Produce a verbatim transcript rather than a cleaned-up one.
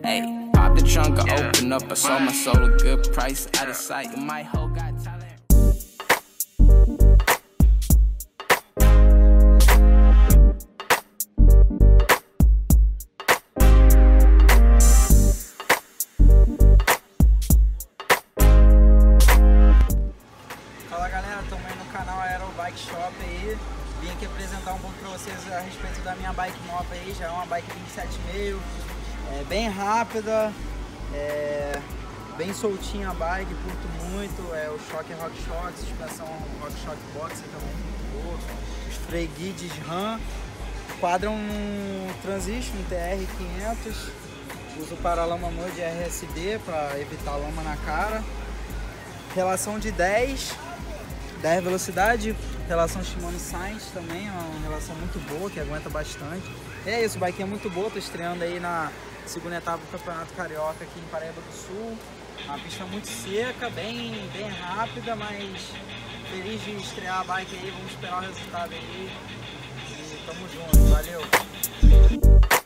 Hey, pop the trunk, I open up, I sold my soul a good price, out of sight, my hoe got talent. Fala galera, estamos aí no canal Aero Bike Shop aí. Vim aqui apresentar um pouco para vocês a respeito da minha bike nova aí. Já é uma bike vinte e sete e meio, é bem rápida, é bem soltinha a bike, curto muito. É o choque RockShox, suspensão RockShox Boxer também muito boa. Os freio guides RAM, quadram um Transition T R quinhentos. Uso o paralama mode R S D para evitar lama na cara. Relação de dez, dez velocidade, relação Shimano Sainz também, é uma relação muito boa, que aguenta bastante. E é isso, a bike é muito boa, tô estreando aí na segunda etapa do Campeonato Carioca aqui em Paraíba do Sul. Uma pista muito seca, bem, bem rápida, mas feliz de estrear a bike aí, vamos esperar o resultado aí. E tamo junto, valeu!